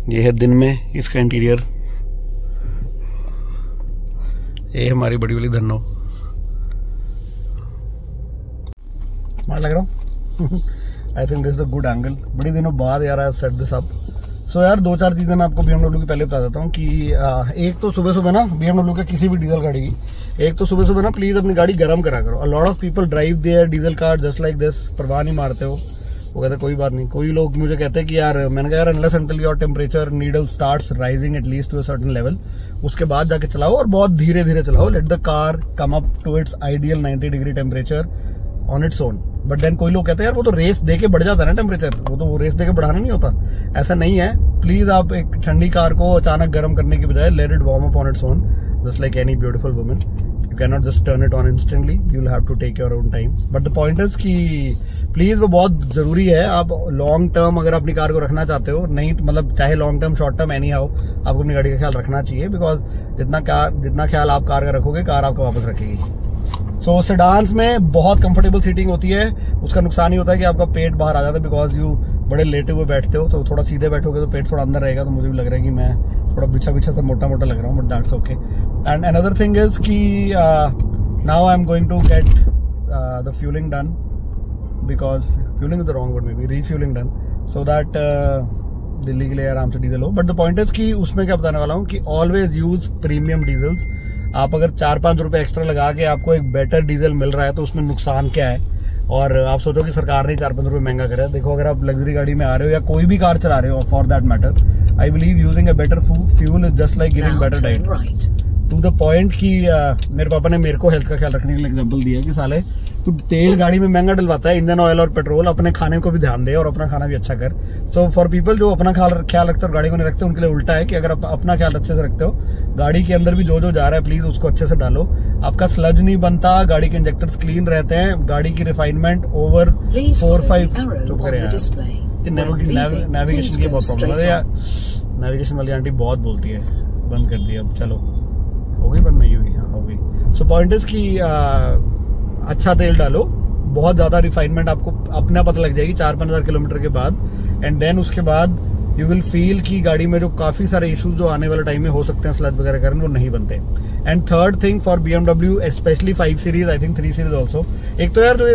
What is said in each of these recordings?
ये है दिन में इसका इंटीरियर। ये हमारी बड़ी वाली धन्नो। स्मार्ट लग रहा हूँ। I think this is a good angle. बड़ी दिनों बाद यार I have set this up. So यार 2-4 चीजें मैं आपको BMW की पहले बता देता हूँ कि एक तो सुबह सुबह ना BMW का किसी भी डीजल गाड़ी की, एक तो सुबह सुबह ना प्लीज अपनी गाड़ी गर्म करा करो। A lot of people drive their diesel car just like this, परवाह नहीं मारते हो। वो कहते कोई बात नहीं। कोई लोग मुझे कहते हैं कि यार, मैंने कहा यार unless until your temperature needle starts rising at least to a certain level, उसके बाद जाके चलाओ और बहुत धीरे धीरे चलाओ। Let the car come up to its ideal 90 degree temperature on its own. But then कोई लोग कहते हैं यार वो तो रेस दे के बढ़ जाता है ना टेम्परेचर, वो रेस दे के बढ़ाना नहीं होता। ऐसा नहीं है। प्लीज आप एक ठंडी कार को अचानक गर्म करने की बजाय let it warm up on its own, just like any beautiful woman. You cannot just turn it on instantly. You'll have to take your own time. But the point is कि please वो बहुत जरूरी है। आप long term अगर अपनी car को रखना चाहते हो, नहीं मतलब चाहे long term short term anyhow, आपको अपनी गाड़ी का ख्याल रखना चाहिए। बिकॉज जितना ख्याल आप कार का रखोगे, कार आपको वापस रखेगी। सो सेडान्स में बहुत कंफर्टेबल सीटिंग होती है। उसका नुकसान ही होता है कि आपका पेट बाहर आ जाता है बिकॉज यू बड़े लेटे हुए बैठते हो। तो थोड़ा सीधे बैठोगे तो पेट थोड़ा अंदर रहेगा। तो मुझे भी लग रहा है कि मैं थोड़ा बिछा सा मोटा मोटा लग रहा हूँ, but that's okay. And another thing is कि now I am going to get the fuelling done, because fuelling is the wrong word, maybe refuelling done, so that Delhi के लिए आराम से डीजल हो। बट द पॉइंट इज कि उसमें क्या बताने वाला हूँ कि ऑलवेज यूज प्रीमियम डीजल्स। आप अगर 4-5 रुपए एक्स्ट्रा लगा के आपको एक बेटर डीजल मिल रहा है तो उसमें नुकसान क्या है। और आप सोचो कि सरकार ने 4-5 रुपए महंगा करा है। देखो अगर आप लग्जरी गाड़ी में आ रहे हो या कोई भी कार चला रहे हो for that matter, I believe using a better fuel is just like giving better diet. To the point कि मेरे पापा ने मेरे को हेल्थ का ख्याल रखने के लिए एग्जांपल दिया कि साले तू तेल गाड़ी में महंगा डलवाता है, इंजन ऑयल और पेट्रोल, अपने खाने को भी ध्यान दे और अपना खाना भी अच्छा कर। सो फॉर पीपल जो अपना ख्याल रखते हो और गाड़ी को नहीं रखते, उनके लिए उल्टा है कि अगर आप अपना ख्याल अच्छे से रखते हो, गाड़ी के अंदर भी जो जा रहा है प्लीज उसको अच्छे से डालो। आपका स्लज नहीं बनता, गाड़ी के इंजेक्टर्स क्लीन रहते हैं, गाड़ी की रिफाइनमेंट ओवर 4-5 नेविगेशन की बहुत प्रॉब्लम है। नेविगेशन वाली आंटी बहुत बोलती है, बंद कर दी। अब चलो हो गई बंद, नहीं हुई? हाँ हो गई। सो पॉइंट इज कि अच्छा तेल डालो, बहुत ज्यादा रिफाइनमेंट आपको अपना पता लग जाएगी 4-5 हज़ार किलोमीटर के बाद। एंड देन उसके बाद यू विल फील कि गाड़ी में जो काफी सारे इश्यूज जो आने वाले टाइम में हो सकते हैं स्लज वगैरह कारण, वो नहीं बनते। And third thing for BMW specially 5 series, I think 3 series also, एक तो यार जो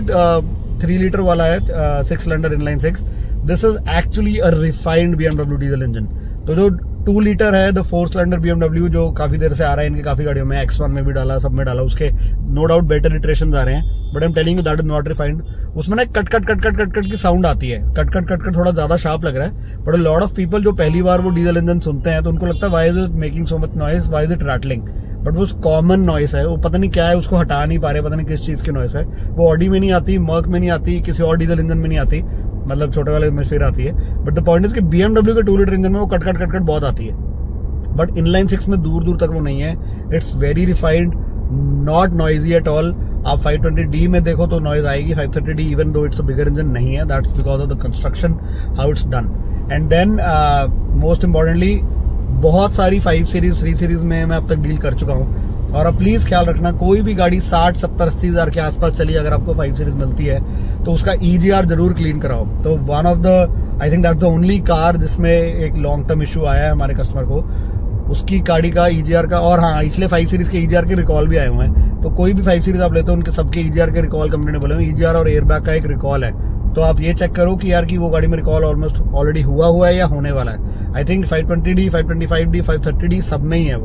3 लीटर वाला है 6 cylinder inline 6, this is actually a refined BMW diesel engine. तो जो 2 लीटर है द 4 सिलेंडर BMW जो काफी देर से आ रहा है इनकी काफी गाड़ियों में, X1 में भी डाला, सब में डाला, उसके नो डाउट बेटर इटरेशंस आ रहे हैं। But I am telling you that is not refined. उसमें ना कट की साउंड आती है, कट थोड़ा ज्यादा शार्प लग रहा है। But a lot of people जो पहली बार वो डीजल इंजन सुनते हैं तो उनको लगता है why is it making so much noise, why is it rattling. But वो कॉमन नॉइस है, वो पता नहीं क्या है, उसको हटा नहीं पा रहे, पता नहीं किस चीज की नॉइस है। वो ऑडी में नहीं आती, मर्क में नहीं आती, किसी और डीजल इंजन में नहीं आती, मतलब छोटे वाले में फिर आती है। बट द पॉइंट इज कि BMW के 2 लीटर इंजन में वो कट बहुत आती है। बट इनलाइन 6 में दूर तक वो नहीं है। It's very refined, not noisy at all. आप 520D में देखो तो नॉइज आएगी, 530D even though it's a bigger engine नहीं है, that's because of the construction how it's done. And then most importantly बहुत सारी 5 सीरीज 3 सीरीज में मैं अब तक डील कर चुका हूँ। और अब प्लीज ख्याल रखना, कोई भी गाड़ी 60-70-80 हज़ार के आसपास चली अगर आपको 5 सीरीज मिलती है तो उसका EGR जरूर क्लीन कराओ। तो one of the I think that's the only car जिसमें एक लॉन्ग टर्म इशू आया है हमारे कस्टमर को, उसकी गाड़ी का EGR का। और हाँ, इसलिए 5 सीरीज के EGR के रिकॉल भी आए हुए हैं। तो कोई भी 5 सीरीज आप लेते हो उनके सबके EGR के रिकॉल कंपनी ने बोले हुए, EGR और एयरबैग का एक रिकॉल है। तो आप ये चेक करो कि यार कि वो गाड़ी में रिकॉल ऑलमोस्ट ऑलरेडी हुआ है या होने वाला है। I think 520D, 525D, 530D सब में ही है वो।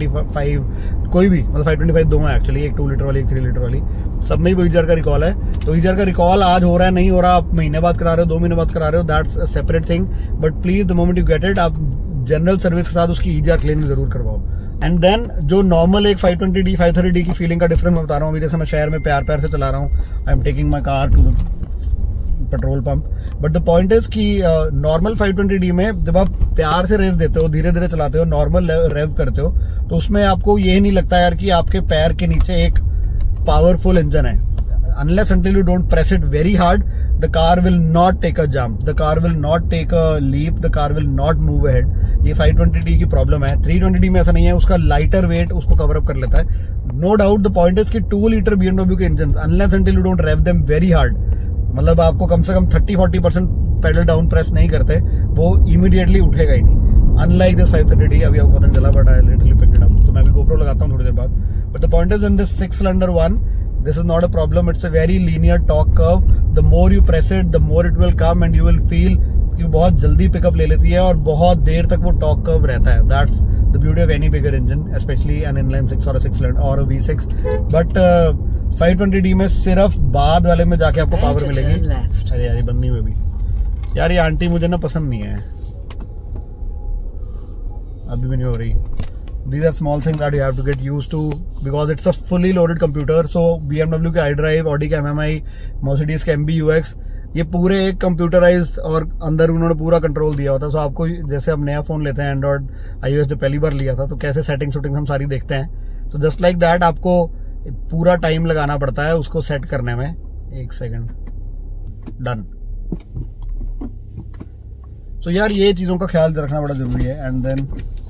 525 कोई भी, मतलब 525 दो है एक्चुअली, एक 2 लीटर वाली, एक 3 लीटर वाली, सब में ही वो EGR का रिकॉल है। तो EGR का रिकॉल आज हो रहा है, नहीं हो रहा, आप महीने बाद करा रहे हो, 2 महीने बाद करा रहे हो, that's a separate thing. But please the moment you get it, आप जनरल सर्विस के साथ उसकी EGR क्लीनिंग जरूर करवाओ। एंड देन जो नॉर्मल एक 520D, 530D की फीलिंग का डिफरेंस मैं बता रहा हूँ। अभी जैसे मैं शहर में प्यार से चला रहा हूँ, I am taking my car to the petrol pump. But the point is कि नॉर्मल 520D में जब आप प्यार से रेस देते हो, धीरे धीरे चलाते हो, नॉर्मल रेव करते हो, तो उसमें आपको ये नहीं लगता यार कि आपके पैर के नीचे एक पावरफुल इंजन है। Unless until you don't press it very hard, the car will not take a jump, the car will not take a leap, the car will not move ahead. ये 520D की problem है। 320D में ऐसा नहीं है, उसका lighter weight उसको cover up कर लेता है। No doubt the point is कि 2 लीटर BMW के engine, unless until you don't rev them very hard, मतलब आपको कम से कम 30-40% पेडल डाउन प्रेस नहीं करते, वो इमीडिएटली उठेगा ही नहीं। अनलाइक दिस 530D, अभी आपको पता नहीं चला but I literally picked it up. तो मैं भी GoPro लगाता हूँ थोड़ी देर बाद। But the point is in this 6 cylinder one, this is not a problem. It's a very linear torque curve. The more you press it, the more it will come and you will feel कि बहुत जल्दी pickup ले लेती है और बहुत देर तक वो टॉर्क कर्व रहता है। That's the beauty of any bigger engine, especially an inline 6 or a 6 cylinder or a V6. But 520D में सिर्फ बाद वाले में जाके आपको पावर मिलेगी। अरे यार ये बंद नहीं हुई अभी। यार ये आंटी मुझे ना पसंद नहीं है, अभी भी नहीं हो रही। These are small things that you have to get used to because it's a fully loaded computer. So BMW के iDrive, Audi के MMI, Mercedes के MBUX, ये पूरे एक कंप्यूटराइज्ड और अंदर उन्होंने पूरा कंट्रोल दिया होता है। सो आपको जैसे हम नया फोन लेते हैं एंड्रॉइड iOS जो पहली बार लिया था, तो कैसे सेटिंग हम सारी देखते हैं, तो जस्ट लाइक दैट आपको पूरा टाइम लगाना पड़ता है उसको सेट करने में। 1 सेकेंड, डन। सो यार ये चीजों का ख्याल रखना बड़ा जरूरी है। एंड देन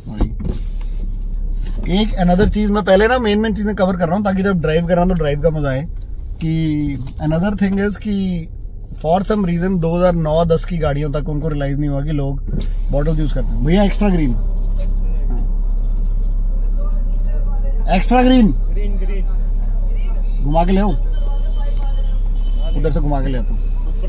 एक अनदर चीज, मैं पहले ना मेन चीजें कवर कर रहा हूँ ताकि जब ड्राइव कर रहा हूँ तो ड्राइव का मजा आए। कि अनदर थिंग इज कि फॉर सम रीजन 2009-10 की गाड़ियों तक उनको रियलाइज नहीं हुआ कि लोग बॉटल यूज करते हैं। भैया एक्स्ट्रा ग्रीन, एक्स्ट्रा ग्रीन घुमा के ले आओ, उधर से घुमा के ले आता हूँ।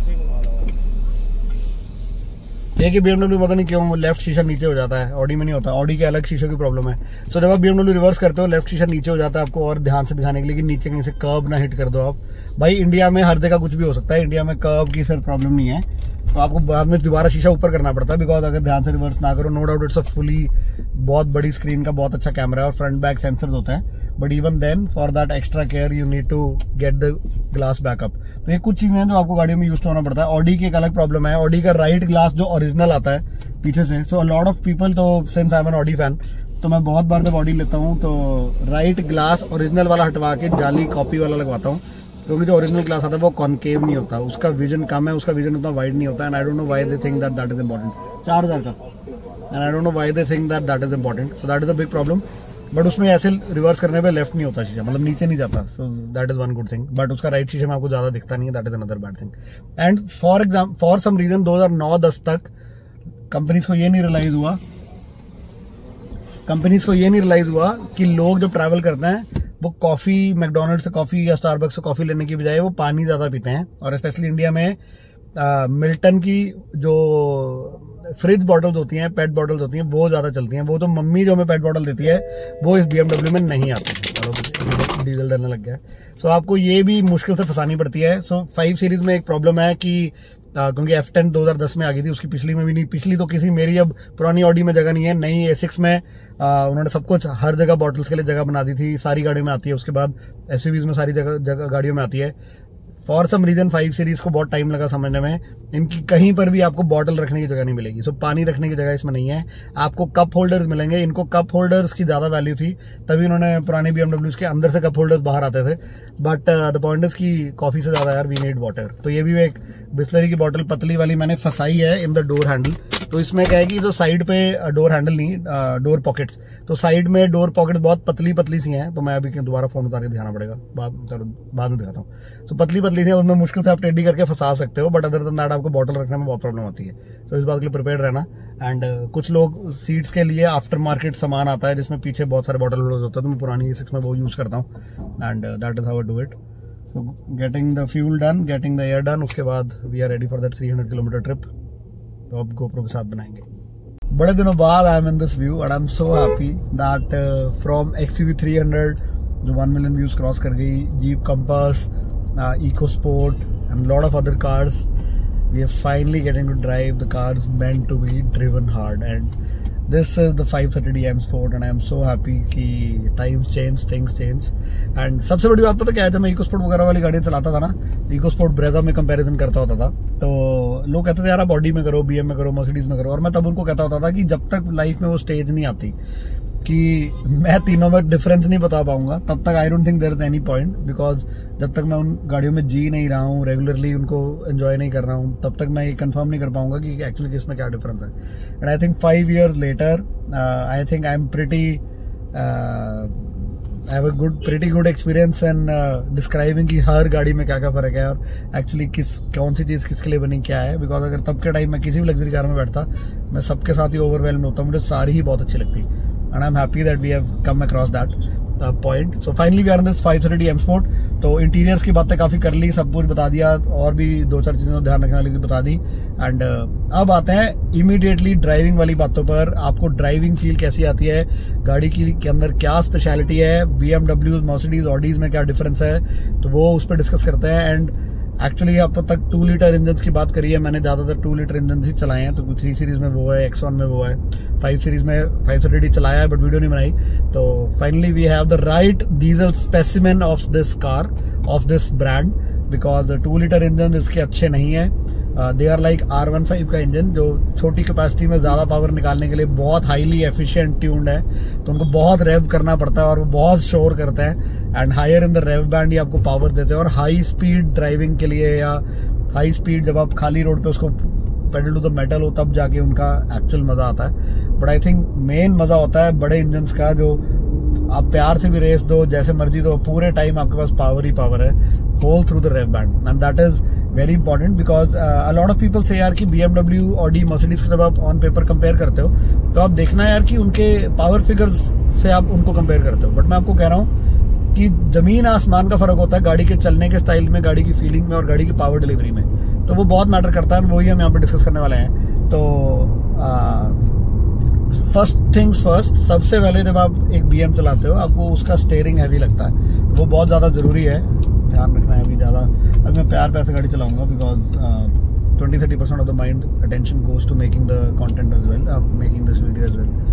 ये कि BMW पता नहीं क्यों लेफ्ट शीशा नीचे हो जाता है, ऑडी में नहीं होता। ऑडी के अलग शीशे की प्रॉब्लम है। सो जब आप BMW रिवर्स करते हो लेफ्ट शीशा नीचे हो जाता है, आपको और ध्यान से दिखाने के लिए कि नीचे कहीं से कर्व ना हिट कर दो आप। भाई इंडिया में हर जगह कुछ भी हो सकता है, इंडिया में कर्व की सर प्रॉब्लम नहीं है, तो आपको बाद में दोबारा शीशा ऊपर करना पड़ता है बिकॉज अगर ध्यान से रिवर्स ना करो। No doubt it's a fully बहुत बड़ी स्क्रीन का बहुत अच्छा कैमरा है और फ्रंट बैक सेंसर्स होते हैं, but even then for that extra care you need to get the glass backup. तो ये कुछ चीजें हैं जो आपको गाड़ियों में यूज होना पड़ता है। ऑडी की एक अलग प्रॉब्लम है, ऑडी का राइट ग्लास जो ओरिजिनल आता है पीछे से, सो लॉट ऑफ पीपल, तो since I am an Audi fan, तो मैं बहुत बार जब ऑडी लेता हूँ तो राइट ग्लास ओरिजिनल वाला हटवा के जाली कॉपी वाला लगवाता हूँ, क्योंकि जो ओरिजिनल ग्लास आता है वो कॉनकेव नहीं होता, उसका विजन कम है, उसका विजन उतना वाइड नहीं होता। And I don't know why they think that is important. 4000 का, and I don't know why they think that is important. So that is a big problem. But उसमें ऐसे रिवर्स करने पे लेफ्ट नहीं होता शीशा, मतलब नीचे नहीं जाता। So that is one good thing. But उसका राइट शीशे में आपको ज्यादा दिखता नहीं है, that is another bad thing. And for some reason 2009-10 तक कंपनीज को ये नहीं रियलाइज हुआ कि लोग जब ट्रैवल करते हैं वो कॉफी, मैकडोनल्ड्स से कॉफी या स्टारबक्स से कॉफी लेने की बजाय वो पानी ज्यादा पीते हैं। और स्पेशली इंडिया में मिल्टन की जो फ्रिज बॉटल्स होती हैं, पेट बॉटल्स होती हैं, वो ज्यादा चलती हैं। वो तो मम्मी जो हमें पेट बॉटल देती है वो इस BMW में नहीं आती। डीजल डरने लग गया है। सो आपको ये भी मुश्किल से फंसानी पड़ती है। सो 5 सीरीज में एक प्रॉब्लम है कि क्योंकि F10 2010 में आ गई थी, उसकी पिछली में भी नहीं, पिछली तो किसी मेरी अब पुरानी ऑडी में जगह नहीं है, नई A6 में उन्होंने सब कुछ हर जगह बॉटल्स के लिए जगह बना दी थी, सारी गाड़ियों में आती है। उसके बाद SUVs में सारी जगह गाड़ियों में आती है। फॉर सम रीजन 5 सीरीज को बहुत टाइम लगा समझने में, इनकी कहीं पर भी आपको बॉटल रखने की जगह नहीं मिलेगी। सो पानी रखने की जगह इसमें नहीं है, आपको कप होल्डर्स मिलेंगे। इनको कप होल्डर्स की ज्यादा वैल्यू थी, तभी उन्होंने पुराने BMWs के अंदर से कप होल्डर्स बाहर आते थे। बट द पॉइंट इज की कॉफी से ज्यादा यार वी नीड वाटर। तो ये भी एक बिस्लरी की बॉटल पतली वाली मैंने फंसाई है इन द डोर हैंडल। तो इसमें क्या है कि जो साइड पे डोर हैंडल नहीं, डोर पॉकेट्स, तो साइड में डोर पॉकेट्स बहुत पतली सी हैं। तो मैं अभी दोबारा फोन उतार के दिखाना पड़ेगा, बाद में दिखाता हूँ। तो पतली सी है, उसमें मुश्किल से आप टेढ़ी करके फंसा सकते हो, बट अदर देन दैट आपको बॉटल रखने में बहुत प्रॉब्लम होती है। तो इस बात के लिए प्रिपेयर रहना। एंड कुछ लोग सीट्स के लिए आफ्टर मार्केट सामान आता है जिसमें पीछे बहुत सारे बॉटल होते हैं, तो मैं पुरानी A6 में वो यूज करता हूँ। And that is how I do it. So getting the fuel done, getting the air done, उसके बाद we are ready for that 300 kilometre trip. तो अब GoPro के साथ बनाएंगे। बड़े दिनों बाद I am in this view and I'm so happy that from XUV 300 जो 1 million views क्रॉस कर गई, Jeep Compass, EcoSport and lot of other cars, we are finally getting to drive the cars meant to be driven hard, and this is the 530D M Sport and I am so happy कि times change, things change। And सबसे बड़ी बात पता क्या है, जब मैं EcoSport वगैरह वाली गाड़ियां चलाता था ना, इकोस्पोर्ट ब्रेजा में कंपैरिजन करता होता था, तो लोग कहते थे यार आप ऑडी में करो, BM में करो, मर्सिडीज में करो। और मैं तब उनको कहता होता था कि जब तक लाइफ में वो स्टेज नहीं आती कि मैं तीनों में डिफरेंस नहीं बता पाऊंगा, तब तक I don't think there is any point, because जब तक मैं उन गाड़ियों में जी नहीं रहा हूँ, रेगुलरली उनको एंजॉय नहीं कर रहा हूँ, तब तक मैं ये कंफर्म नहीं कर पाऊंगा कि एक्चुअली किसमें क्या डिफरेंस है। And I think 5 years later I think I am pretty I have a pretty good experience and describing कि हर गाड़ी में क्या क्या फर्क है और एक्चुअली कौन सी चीज किसके लिए बनी क्या है। बिकॉज अगर तब के टाइम में किसी भी लग्जरी कार में बैठता, मैं सबके साथ ही ओवरवेल्म होता, मुझे सारी ही बहुत अच्छी लगती and I am happy that we have come across that point. So finally we are in this 530D M Sport। तो इंटीरियर्स की बातें काफी कर ली, सब कुछ बता दिया, और भी 2-4 चीजें ध्यान रखने वाली थी बता दी। एंड अब आते हैं इमीडिएटली ड्राइविंग वाली बातों पर। आपको ड्राइविंग फील कैसी आती है, गाड़ी के अंदर क्या स्पेशलिटी है, BMW, मर्सिडीज, ऑडीज में क्या डिफरेंस है, तो वो उस पर डिस्कस करते हैं। एंड एक्चुअली अब तक 2 लीटर इंजन की बात करी है मैंने, ज्यादातर 2 लीटर इंजन ही चलाए हैं। तो 3 सीरीज में वो है, X1 में वो है, 5 सीरीज में 530D चलाया है बट वीडियो नहीं बनाई। तो finally we have the right diesel specimen of this car, of this brand, because 2 litre engine इसके अच्छे नहीं है। दे आर लाइक R15 का इंजन, जो छोटी कैपेसिटी में ज्यादा पावर निकालने के लिए बहुत हाईली एफिशिएंट ट्यून्ड है, तो उनको बहुत रेव करना पड़ता है और वो बहुत शोर करते हैं। And higher in the rev band ही आपको पावर देते हैं, और हाई स्पीड ड्राइविंग के लिए या हाई स्पीड जब आप खाली रोड पे उसको पेडल टू द मेटल हो तब जाके उनका एक्चुअल मजा आता है। बट आई थिंक मेन मजा होता है बड़े इंजन का, जो आप प्यार से भी रेस दो, जैसे मर्जी दो, पूरे टाइम आपके पास पावर ही पावर है whole through the rev band. And that is very important because a lot of people से यार कि BMW, ऑडी, मर्सिडीज को जब आप ऑन पेपर कंपेयर करते हो तो आप देखना यार कि उनके पावर फिगर्स से आप उनको कंपेयर करते हो। बट मैं आपको कह रहा हूँ कि जमीन आसमान का फर्क होता है गाड़ी के चलने के स्टाइल में, गाड़ी की फीलिंग में और गाड़ी की पावर डिलीवरी में। तो वो बहुत मैटर करता है, वही हम यहाँ पे डिस्कस करने वाले हैं। तो फर्स्ट थिंग्स फर्स्ट, सबसे पहले जब आप एक BM चलाते हो आपको उसका स्टीयरिंग हैवी लगता है, तो वो बहुत ज्यादा जरूरी है, ध्यान रखना है। अभी ज्यादा अब मैं प्यार से गाड़ी चलाऊंगा because 20-30% of the mind attention goes to making the content as well, making this video as well.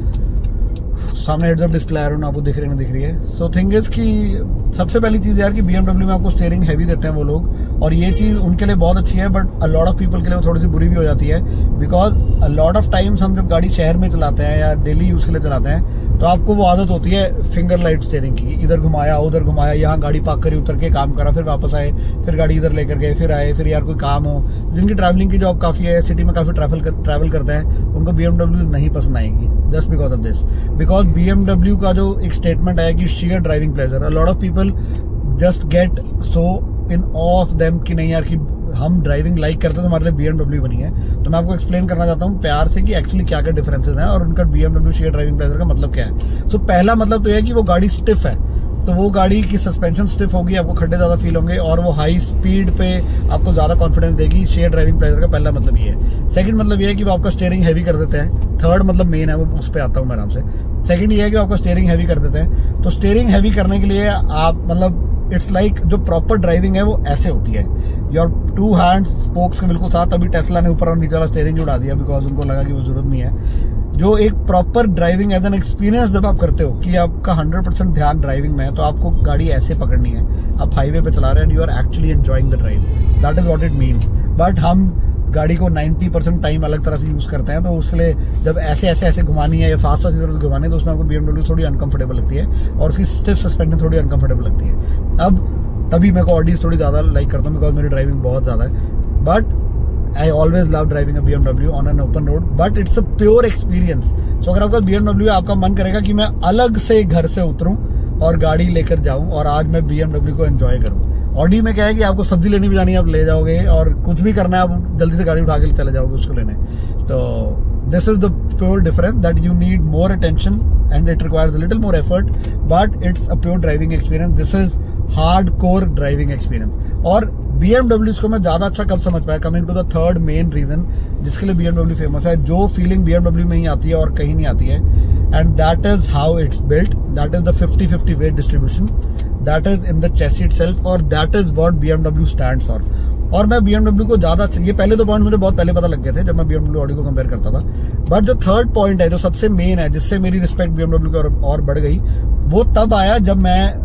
सामने हेड्स अप डिस्प्ले आयरन आपको दिख रही है। सो थिंग इज कि सबसे पहली चीज यार कि BMW में आपको स्टीयरिंग हैवी देते हैं वो लोग, और ये चीज उनके लिए बहुत अच्छी है, but a lot of people के लिए वो थोड़ी सी बुरी भी हो जाती है। Because a lot of times हम जब गाड़ी शहर में चलाते हैं या डेली यूज के लिए चलाते हैं तो आपको वो आदत होती है फिंगर लाइट स्टीयरिंग की, इधर घुमाया उधर घुमाया, यहाँ गाड़ी पार्क करी, उतर के काम करा, फिर वापस आए, फिर गाड़ी इधर लेकर गए, फिर आए, फिर यार कोई काम हो। जिनकी ट्रैवलिंग की जॉब काफी है, सिटी में काफी ट्रैवल करते हैं, उनको BMW नहीं पसंद आएगी just because of this. Because BMW का जो एक स्टेटमेंट है कि sheer driving pleasure, a lot of people just get so in of them कि नहीं यार कि हम ड्राइविंग लाइक करते हैं तो हमारे लिए BMW बनी है। तो मैं आपको एक्सप्लेन करना चाहता हूँ प्यार से कि एक्चुअली क्या क्या डिफरेंसेस हैं और उनका BMW शेयर ड्राइविंग प्लेजर का मतलब क्या है। सो पहला मतलब तो यह है कि वो गाड़ी स्टिफ है, तो वो गाड़ी की सस्पेंशन स्टिफ होगी, आपको खड्डे ज्यादा फील होंगे और वो हाई स्पीड पे आपको ज्यादा कॉन्फिडेंस देगी। शेयर ड्राइविंग प्लेजर का पहला मतलब ये है। सेकंड मतलब ये है कि वो आपका स्टीयरिंग हैवी कर देते हैं। थर्ड मतलब मेन है, वो उस पर आता हूँ मैं आराम से। सेकंड ये है कि आपका स्टीयरिंग हैवी कर देते हैं। तो स्टीयरिंग हैवी करने के लिए आप मतलब इट्स लाइक जो प्रॉपर ड्राइविंग है वो ऐसे होती है, योर 2 हैंड्स स्पोक्स के बिल्कुल साथ। अभी टेस्ला ने ऊपर और नीचे वाला स्टीयरिंग उड़ा दिया बिकॉज उनको लगा कि वो जरूरत नहीं है। जो एक proper driving as an experience जब आप करते हो कि आपका 100% ध्यान ड्राइविंग में है, तो आपको गाड़ी ऐसे पकड़नी है, आप हाईवे पे चला रहे हैं, you are actually enjoying the drive, that is what it means. But हम गाड़ी को 90% टाइम अलग तरह से यूज करते हैं, तो उसके जब ऐसे घुमानी है या फास्ट घुमानी है तो उसमें आपको BMW थोड़ी अनकंफर्टेबल लगती है और उसकी स्टिफ सस्पेंशन थोड़ी अनकंफर्टेबल लगती है। अब तभी मेरे को ऑडीज थोड़ी ज्यादा लाइक करता हूँ बिकॉज मेरी ड्राइविंग बहुत ज्यादा है। But I always love driving a BMW on an open road, but it's a pure experience. So अगर आपका BMW है, आपका मन करेगा कि मैं अलग से घर से उतरूं और गाड़ी लेकर जाऊं और आज मैं BMW को एंजॉय करूं। ऑडी में क्या है कि आपको सब्जी लेनी भी जानी है, आप ले जाओगे, और कुछ भी करना है आप जल्दी से गाड़ी उठा के चले जाओगे उसको लेने। तो this is the pure difference that you need more attention and it requires a little more effort, but it's a pure driving experience. This is hard core driving experience. और BMW को मैं ज्यादा अच्छा कब समझ पाया, coming to the third main reason जिसके लिए BMW फेमस है, जो फीलिंग BMW में ही आती है और कहीं नहीं आती है, and that is how it's built, that is the 50-50 weight distribution, that is in the chassis itself, और that is what BMW stands for. और मैं BMW को ज्यादा, ये पहले दो पॉइंट मुझे बहुत पहले पता लग गए थे जब मैं BMW ऑडी को कंपेयर करता था, बट जो थर्ड पॉइंट है, जो सबसे मेन है, जिससे मेरी रिस्पेक्ट BMW की और बढ़ गई, वो तब आया जब मैं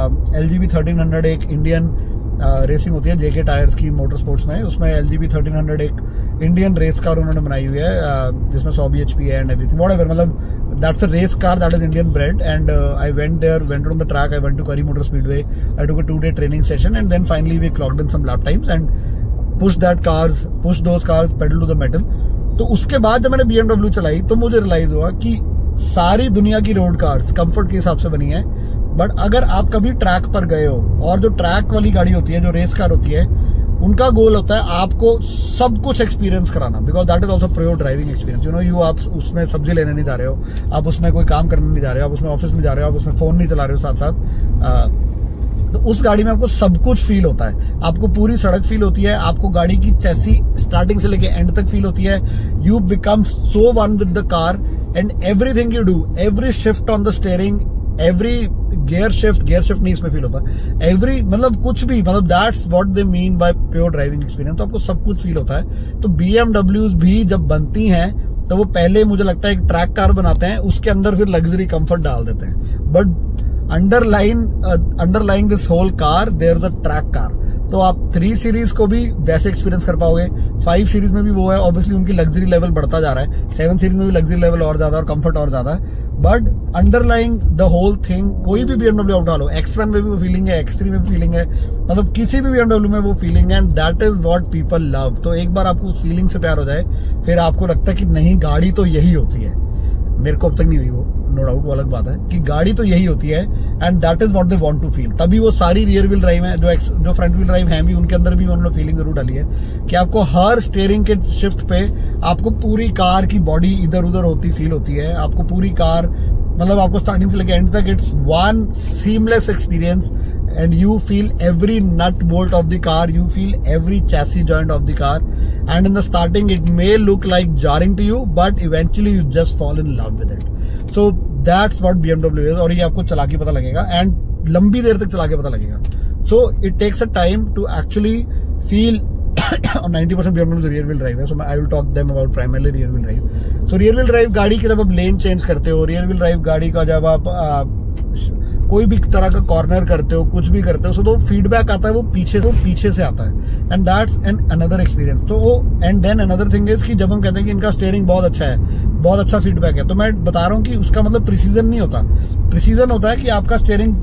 LGB 1300 एक इंडियन रेसिंग होती है JK टायर्स की मोटर स्पोर्ट्स में, उसमें LGB 1300 एक इंडियन रेस कार उन्होंने बनाई हुई है जिसमें 100 bhp है एंड एवरीथिंग, व्हाटएवर, मतलब that's a race car that is Indian bred. And I went on the track, I went to Kari motor speedway, I took a 2-day training session and then finally we clocked in some lap times and push those cars pedal to the metal. तो उसके बाद जब मैंने BMW चलाई तो मुझे realise हुआ कि सारी दुनिया की रोड कार्स कंफर्ट के हिसाब से बनी है, बट अगर आप कभी ट्रैक पर गए हो, और जो ट्रैक वाली गाड़ी होती है, जो रेस कार होती है, उनका गोल होता है आपको सब कुछ एक्सपीरियंस कराना, because that is also pure driving experience. You know, you आप उसमें सब्जी लेने नहीं जा रहे हो, आप उसमें कोई काम करने नहीं जा रहे हो, आप उसमें ऑफिस में जा रहे हो, आप उसमें फोन नहीं चला रहे हो साथ साथ। तो उस गाड़ी में आपको सब कुछ फील होता है, आपको पूरी सड़क फील होती है, आपको गाड़ी की चैसी स्टार्टिंग से लेके एंड तक फील होती है। You become so one with the car and everything you do, every shift on the steering, every gear shift नहीं इसमें फील होता, एवरी मतलब कुछ भी, मतलब that's what they mean by pure driving experience. तो आपको सब कुछ फील होता है। तो BMWs भी जब बनती हैं तो वो पहले मुझे लगता है एक ट्रैक कार बनाते हैं, उसके अंदर फिर लग्जरी कंफर्ट डाल देते हैं, but underlying this whole car there is a track car. तो आप 3 सीरीज को भी वैसे एक्सपीरियंस कर पाओगे, 5 सीरीज में भी वो है, ऑब्वियसली उनकी लग्जरी लेवल बढ़ता जा रहा है, 7 सीरीज में भी लग्जरी लेवल और ज्यादा और कंफर्ट और ज्यादा है, but underlying the whole thing कोई भी BMW उठा लो, X1 में भी वो फीलिंग है, X3 में भी फीलिंग है, मतलब किसी भी BMW में वो फीलिंग है, and that is what people love. तो एक बार आपको उस फीलिंग से प्यार हो जाए, फिर आपको लगता है कि नहीं, गाड़ी तो यही होती है। मेरे को अब तक नहीं हुई वो, नो डाउट, वो अलग बात है कि गाड़ी तो यही होती है, and that is what they want to feel. तभी वो सारी रियर व्हील ड्राइव है, जो फ्रंट व्हील ड्राइव है भी, उनके अंदर भी उन्होंने फीलिंग जरूर डाली है कि आपको हर स्टीयरिंग के शिफ्ट पे आपको पूरी कार की बॉडी इधर उधर होती फील होती है, आपको पूरी कार, मतलब आपको स्टार्टिंग से लेकर एंड तक it's one seamless experience, and you feel every nut bolt of the car, you feel every chassis joint of the car, and in the starting it may look like jarring to you, but eventually you just fall in love with it. So that's what BMW is, और ये आपको चला के पता लगेगा, and लंबी देर तक चला के पता लगेगा। So it takes a time to actually feel और 90% BMW रियर व्हील ड्राइव है, so I will talk them about primarily rear wheel drive. So rear wheel drive गाड़ी की जब आप लेन चेंज करते हो, रियर व्हील ड्राइव गाड़ी का जब आप कोई भी तरह का कॉर्नर करते हो, कुछ भी करते हो, सो तो फीडबैक आता है वो पीछे से आता है, and that's an another experience. तो वो and then another thing is कि जब हम कहते हैं कि इनका स्टीयरिंग बहुत अच्छा है, बहुत अच्छा फीडबैक है, तो मैं बता रहा हूँ कि उसका मतलब प्रिसीजन नहीं होता। प्रिसीजन होता है कि आपका स्टीयरिंग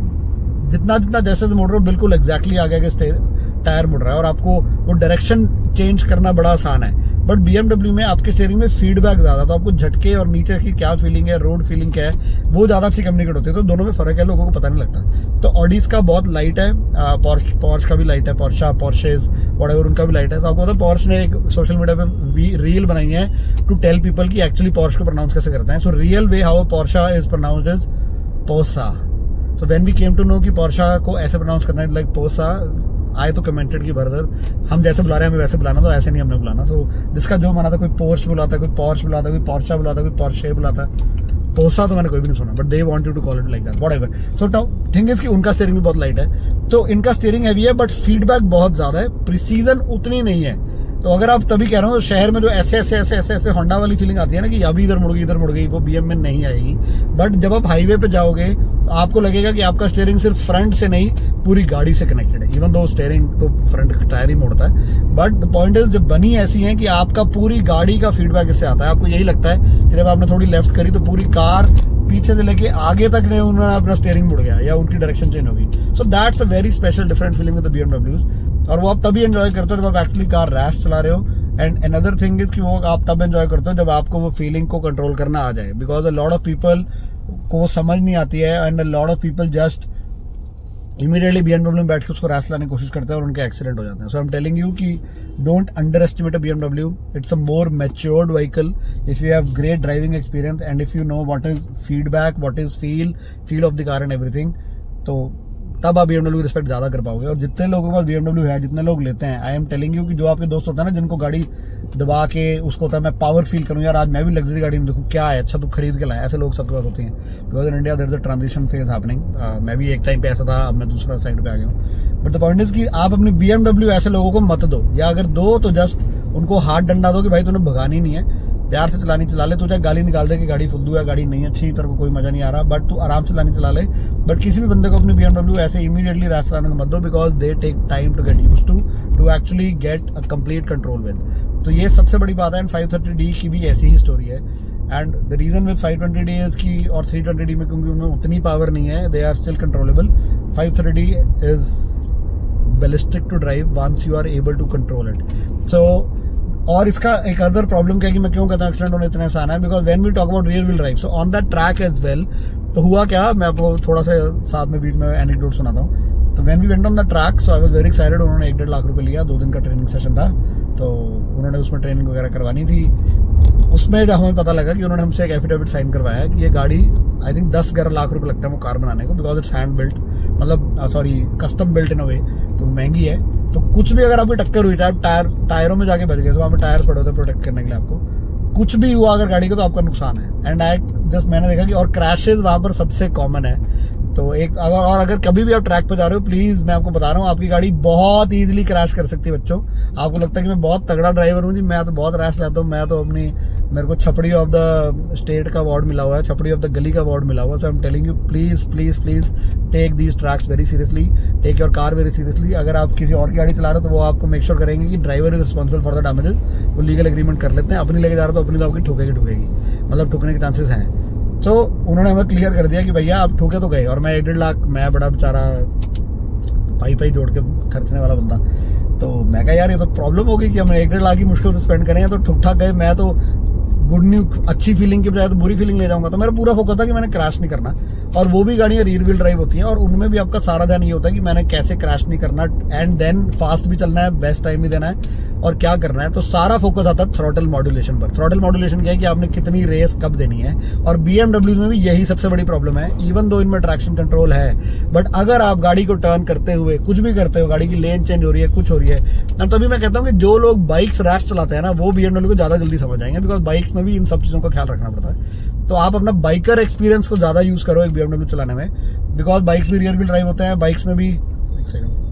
जितना जैसे मुड़ रहे हो, बिल्कुल एग्जैक्टली आगे के टायर मुड़ रहा है, और आपको वो डायरेक्शन चेंज करना बड़ा आसान है। बट BMW में आपके स्टीयरिंग में फीडबैक ज्यादा, तो आपको झटके और नीचे की क्या फीलिंग है, रोड फीलिंग क्या है, वो ज्यादा अच्छी कम्युनिकेट होती है। तो दोनों में फर्क है, लोगों को पता नहीं लगता। तो ऑडीज का बहुत लाइट है, पॉर्श का भी लाइट है, पोर्शेस व्हाटएवर उनका भी लाइट है। तो आपको पता, पॉर्श ने एक सोशल मीडिया पे रील बनाई है टू टेल पीपल कि एक्चुअली पॉर्श को प्रोनाउंस कैसे करते हैं। So real way how Porsche is pronounced is Porsche. So when we came to know कि पोर्शा को ऐसे प्रोनाउंस करना है लाइक पोसा, आए तो कमेंटेड की भरदर हम जैसे बुला रहे हैं हमें वैसे बुलाना, तो ऐसे नहीं हमने बुलाना। सो जिसका जो मना था, कोई पोर्श बुलाता है, कोई पॉर्श बुलाता है, कोई पोर्शा बुलाता है, कोई पोर्शे बुलाता है, पोसा तो मैंने कोई भी नहीं सुना, but they want you to call it like that, whatever. So thing is कि उनका स्टीयरिंग भी बहुत लाइट है, तो इनका स्टीयरिंग हैवी है, बट फीडबैक बहुत ज्यादा है, प्रिसीजन उतनी नहीं है। तो अगर आप तभी कह रहे हो शहर में जो ऐसे होंडा वाली फीलिंग आती है ना कि अभी इधर मुड़ गई, वो BM में नहीं आएगी। बट जब आप हाईवे पे जाओगे तो आपको लगेगा कि आपका स्टीयरिंग सिर्फ फ्रंट से नहीं, पूरी गाड़ी से कनेक्टेड है। इवन दो स्टीयरिंग तो फ्रंट टायर ही मोड़ता है, बट द पॉइंट इज जब बनी ऐसी है कि आपका पूरी गाड़ी का फीडबैक इससे आता है। आपको यही लगता है कि जब आपने थोड़ी लेफ्ट करी तो पूरी कार पीछे से लेके आगे तक ने उन्होंने अपना स्टीयरिंग मुड़ गया या उनकी डायरेक्शन चेंज होगी। So that's a very special different feeling with the BMWs, और वो आप तभी एंजॉय करते हो जब आप एक्चुअली कार रैश चला रहे हो। एंड अनदर थिंग इज कि वो आप तब एंजॉय करते हो जब आपको वो फीलिंग को कंट्रोल करना आ जाए, because a lot of people को समझ नहीं आती है, and a lot of people just immediately BMW में बैठ के उसको रैश लाने की कोशिश करते हैं और उनके एक्सीडेंट हो जाते हैं। So I am telling you कि don't underestimate a BMW, it's a more matured vehicle if you have great driving experience and if you know what is feedback, what is feel of the car and everything, तो तब आप BMW respect ज्यादा कर पाओगे। और जितने लोगों के पास BMW है, जितने लोग लेते हैं, आई एम टेलिंग यू कि जो आपके दोस्त होता है ना जिनको गाड़ी दबा के उसको होता है मैं पावर फील करूं, यार आज मैं भी लग्जरी गाड़ी में देखूं क्या है, अच्छा तू खरीद के लाया, ऐसे लोग सबके पास होते हैं। Because in India there is a transition phase happening. मैं भी एक टाइम पे ऐसा था, अब मैं दूसरा साइड पे आ गया हूँ। बट द पॉइंट इज कि आप अपनी BMW ऐसे लोगों को मत दो, या अगर दो तो जस्ट उनको हाथ डंडा दो कि भाई तूने भगानी नहीं है, प्यार से चलानी चला ले, तू चाहे गाली निकाल दे कि गाड़ी फुद्दू है, गाड़ी नहीं अच्छी, तेरे को कोई मजा नहीं आ रहा, बट तू आराम से चलानी चला ले। बट किसी भी बंदे को अपनी BMW ऐसे इमीडिएटली रैश चलाने को मत दो, because they take time to get used to actually get a complete control with. तो ये सबसे बड़ी बात है। एंड 530D की भी ऐसी ही स्टोरी है। And the reason with 520D is की, और 320D में क्योंकि उनमें उतनी पावर नहीं है, they are still controllable. 530D is ballistic to drive once you are able to control it. So और इसका एक अदर प्रॉब्लम क्या है कि मैं क्यों कहता हूँ एक्सीडेंट होना इतना आसान है, because when we talk about rear wheel drive, so on that track as well, तो हुआ क्या, मैं आपको थोड़ा सा साथ में बीच में एनेक्डोट सुनाता हूँ। तो when we went on the track, so I was very excited. उन्होंने 1.5 लाख रुपए लिया, 2 दिन का ट्रेनिंग सेशन था, तो उन्होंने उसमें ट्रेनिंग वगैरह करवानी थी। उसमें जब हमें पता लगा कि उन्होंने हमसे एक एफिडेविट साइन करवाया कि ये गाड़ी आई थिंक 10-11 लाख रुपए लगता है वो कार बनाने को, बिकॉज इट्स हैंड बिल्ट, मतलब sorry custom built in a way, तो महंगी है। तो कुछ भी अगर आपकी टक्कर हुई, चाहे टायरों में जाके बच गए, तो वहाँ पे टायर्स पड़े होते हैं प्रोटेक्ट करने के लिए आपको, कुछ भी हुआ अगर गाड़ी को तो आपका नुकसान है। एंड आई जस्ट मैंने देखा कि और क्रैशेज वहां पर सबसे कॉमन है। तो एक अगर कभी भी आप ट्रैक पे जा रहे हो, प्लीज मैं आपको बता रहा हूँ, आपकी गाड़ी बहुत इजीली क्रैश कर सकती है बच्चों। आपको लगता है कि मैं बहुत तगड़ा ड्राइवर हूँ जी, मैं तो बहुत रैश लेता हूँ, मैं तो मेरे को छपड़ी ऑफ द स्टेट का अवार्ड मिला हुआ है, छपड़ी ऑफ द गली का अवार्ड मिला हुआ है। So I am telling you, please please please take these tracks very seriously, take your car very seriously. अगर आप किसी और की गाड़ी चला रहे हो तो वो आपको मेक श्योर करेंगे कि driver is responsible for the damages, वो लीगल एग्रीमेंट कर लेते हैं। अपनी लेके जा रहे हो तो अपनी तो आपकी ठोकेगी, मतलब ठुकने के चांसेस हैं। तो उन्होंने हमें क्लियर कर दिया कि भैया आप ठोके तो गए, और मैं 1.5 लाख, मैं बड़ा बेचारा पाई जोड़ के खर्चने वाला बंदा, तो मैं कहा यार ये तो प्रॉब्लम होगी कि हम 1.5 लाख की मुश्किल से स्पेंड करेंगे, तो ठुक ठाक गए। मैं तो गुड न्यूज, अच्छी फीलिंग की बजाय तो बुरी फीलिंग ले जाऊंगा। तो मेरा पूरा फोकस था कि मैंने क्रैश नहीं करना, और वो भी गाड़ियां रियर व्हील ड्राइव होती हैं, और उनमें भी आपका सारा ध्यान ये होता है कि मैंने कैसे क्रैश नहीं करना, एंड देन फास्ट भी चलना है, बेस्ट टाइम भी देना है, और क्या करना है। तो सारा फोकस आता है थ्रॉटल मॉड्यूलेशन पर। थ्रॉटल मॉड्यूलेशन क्या है कि आपने कितनी रेस कब देनी है, और बीएमडब्ल्यू में भी यही सबसे बड़ी प्रॉब्लम है। इवन दो इनमें ट्रैक्शन कंट्रोल है, बट अगर आप गाड़ी को टर्न करते हुए कुछ भी करते हो, गाड़ी की लेन चेंज हो रही है, कुछ हो रही है, तभी मैं कहता हूं कि जो लोग बाइक्स रैश चलाते हैं ना, वो बीएमडब्ल्यू को ज्यादा जल्दी समझ जाएंगे, बिकॉज बाइक्स में भी इन सब चीजों का ख्याल रखना पड़ता है। तो आप अपना बाइकर एक्सपीरियंस को ज्यादा यूज करो एक बीएमडब्ल्यू चलाने में, बिकॉज बाइक्स भी रियर व्हील ड्राइव होते हैं, बाइक्स में भी। एक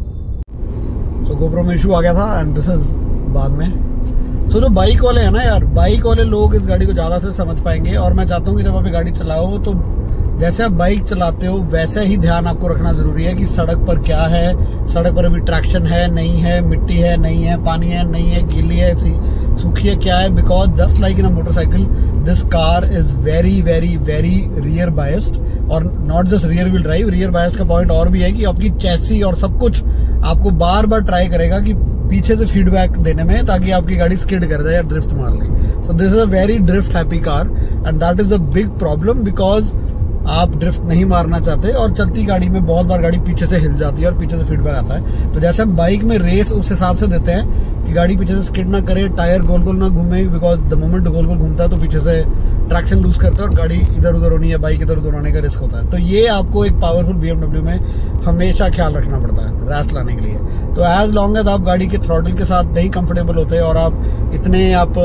सेकंड, तो गोप्रो में इशू आ गया था, एंड दिस इज बाद में। सो जो बाइक वाले हैं ना यार, बाइक वाले लोग इस गाड़ी को ज्यादा से समझ पाएंगे, और मैं चाहता हूँ कि जब आप गाड़ी चलाओ तो जैसे आप बाइक चलाते हो वैसे ही ध्यान आपको रखना जरूरी है कि सड़क पर क्या है, सड़क पर अभी ट्रैक्शन है नहीं है, मिट्टी है नहीं है, पानी है नहीं है, गीली है सूखी है, क्या है। Because just like in a motorcycle, this car is very very very rear biased, और not just rear wheel drive, rear biased का पॉइंट और भी है कि आपकी चैसी और सब कुछ आपको बार बार ट्राई करेगा कि पीछे से फीडबैक देने में, ताकि आपकी गाड़ी स्किड कर जाए या ड्रिफ्ट मार ले। So this is a very drift happy car, and that is a big problem, because आप ड्रिफ्ट नहीं मारना चाहते, और चलती गाड़ी में बहुत बार गाड़ी पीछे से हिल जाती है और पीछे से फीडबैक आता है। तो जैसे हम बाइक में रेस उस हिसाब से देते हैं कि गाड़ी पीछे से स्किड ना करे, टायर गोल गोल ना घूमे, बिकॉज द मोमेंट गोल गोल घूमता है तो पीछे से ट्रैक्शन लूज करता है और गाड़ी इधर उधर होनी है, बाइक इधर उधर होने का रिस्क होता है। तो ये आपको एक पावरफुल बीएमडब्ल्यू में हमेशा ख्याल रखना पड़ता है रैश लाने के लिए। तो एज लॉन्ग एज आप गाड़ी के थ्रॉटल के साथ नहीं कंफर्टेबल होते, और आप इतने आप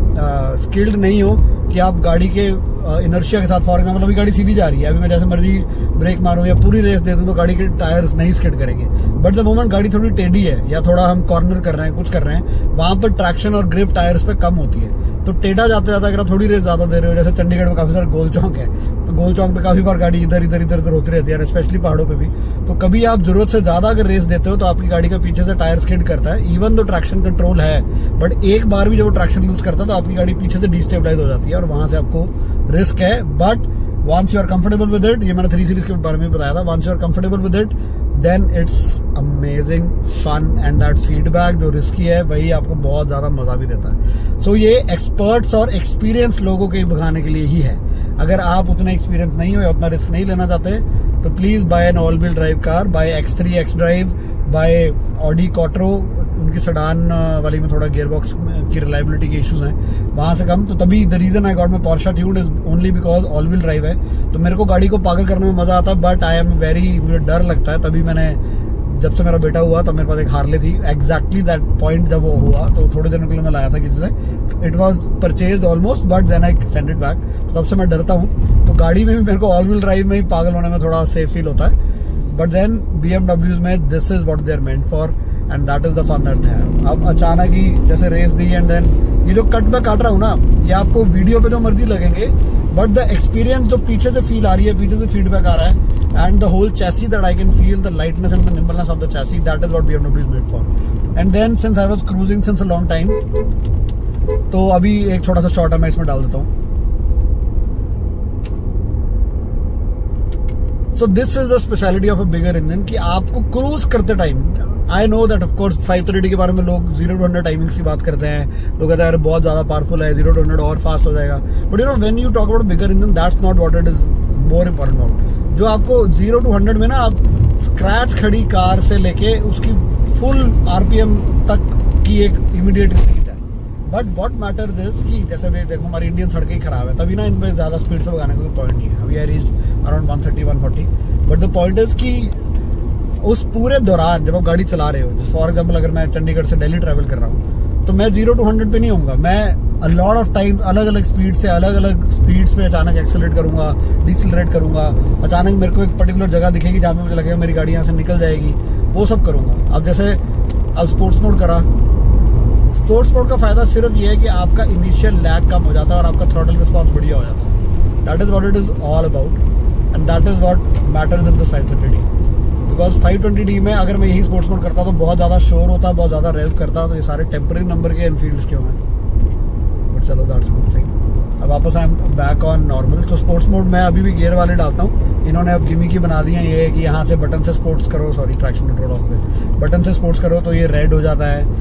स्किल्ड नहीं हो कि आप गाड़ी के इनर्शिया के साथ, फॉर एग्जाम्पल अभी गाड़ी सीधी जा रही है, अभी मैं जैसे मर्जी ब्रेक मारूं या पूरी रेस दे दूं तो गाड़ी के टायर्स नहीं स्किड करेंगे। बट द मोमेंट गाड़ी थोड़ी टेढ़ी है या थोड़ा हम कॉर्नर कर रहे हैं, कुछ कर रहे हैं, वहां पर ट्रैक्शन और ग्रिप टायर्स पे कम होती है। तो टेढ़ा जाते जाता अगर आप थोड़ी रेस ज्यादा दे रहे हो, जैसे चंडीगढ़ में काफी सारे गोल चौक है, तो गोल चौक पे काफी बार गाड़ी इधर इधर इधर उधर होती रहती है, स्पेशली पहाड़ों पे भी। तो कभी आप जरूरत से ज्यादा अगर रेस देते हो तो आपकी गाड़ी का पीछे से टायर स्किड करता है, इवन दो ट्रैक्शन कंट्रोल है, बट एक बार भी जब वो ट्रैक्शन लूज करता है तो आपकी गाड़ी पीछे से डिस्टेबलाइज हो जाती है, और वहां से आपको रिस्क है। But once you are comfortable with it, ये मैंने 3 सीरीज के बारे में बताया था, once you are comfortable with it then it's amazing fun, and that feedback जो रिस्की है वही आपको बहुत ज्यादा मजा भी देता है। सो ये एक्सपर्ट्स और एक्सपीरियंस लोगों के भगाने के लिए ही है। अगर आप उतना एक्सपीरियंस नहीं हो या उतना रिस्क नहीं लेना चाहते तो please buy an all wheel drive car, buy X3 X drive, buy Audi quattro. उनकी सेडान वाली में थोड़ा गियर बॉक्स की रिलायबिलिटी के इश्यूज हैं, वहां से कम। तो तभी the reason I got my Porsche tuned is only because all wheel drive है, तो मेरे को गाड़ी को पागल करने में मजा आता है, बट आई एम वेरी, मुझे डर लगता है। तभी मैंने, जब से मेरा बेटा हुआ तब मेरे पास एक हार्ले थी, एग्जैक्टली दैट पॉइंट जब वो हुआ तो थोड़े दिनों के लिए मैं लाया था किसी से, it was purchased almost, but then I send it back. तब से मैं डरता हूँ, तो गाड़ी में भी मेरे को ऑल व्हील ड्राइव में ही पागल होने में थोड़ा सेफ फील होता है। बट देन BMWs में this is what they are meant for, and that is the fun that है। अब अचानक ही जैसे रेस दी, एंड देन ये जो कट मैं काट रहा हूँ ना, ये आपको वीडियो पे जो मर्जी लगेंगे, बट द एक्सपीरियंस जो पीछे से फील आ रही है, पीछे से फीडबैक आ रहा है, and the whole chassis that I can feel, the lightness and the nimbleness of the chassis, that is what BMW is made for. And then since I was cruising since a long time, तो अभी एक छोटा सा short मैं इसमें डाल देता हूँ। So this is the speciality of a bigger engine, कि आपको क्रूज करते time, I know that of course 530 के बारे में लोग 0 to 100 टाइमिंग्स की बात करते हैं, लोग कहते हैं बहुत ज्यादा पावरफुल है, 0 to 100 और फास्ट हो जाएगा, but you know when you talk about bigger engine, that's not what it is more important about, जो आपको 0 to 100 में ना आप स्क्रैच खड़ी कार से लेके उसकी फुल RPM तक की एक इमीडिएट स्पीड है। बट व्हाट मैटर्स इज कि जैसे भी देखो हमारी इंडियन सड़कें खराब है, तभी ना इनमें ज़्यादा स्पीड से भगाने का कोई पॉइंट नहीं है। अभी I reach around 130-140, but the point is कि उस पूरे दौरान जब आप गाड़ी चला रहे हो, फॉर एग्जाम्पल अगर मैं चंडीगढ़ से दिल्ली ट्रैवल कर रहा हूँ तो मैं 0 to 100 पे नहीं होऊंगा, मैं अ लॉट ऑफ टाइम अलग अलग स्पीड से अलग अलग स्पीड्स पे अचानक एक्सेलरेट करूंगा, डिसेलरेट करूंगा, अचानक मेरे को एक पर्टिकुलर जगह दिखेगी जहाँ पे मुझे लगेगा मेरी गाड़ी यहाँ से निकल जाएगी, वो सब करूंगा। अब जैसे अब स्पोर्ट्स मोड करा, स्पोर्ट्स मोड का फायदा सिर्फ ये है कि आपका इनिशियल लैग कम हो जाता है और आपका थ्रॉटल रिस्पॉन्स बढ़िया हो जाता है। That is what it is all about and that is what matters in this 530D। Because 520D में अगर मैं यही स्पोर्ट्स मोड करता तो बहुत ज़्यादा शोर होता, बहुत ज़्यादा रेव करता, तो ये सारे टेम्पररी नंबर के एनफील्ड्स क्यों हैं। बट चलो दैट्स गुड थिंग। अब वापस I am back on normal. तो स्पोर्ट्स मोड में अभी भी गियर वाले डालता हूँ। इन्होंने अब गिमी की बना दी है ये कि यहाँ से बटन से स्पोर्ट्स करो, सॉरी ट्रैक्शन कंट्रोल ऑफ पे बटन से स्पोर्ट्स करो तो ये रेड हो जाता है।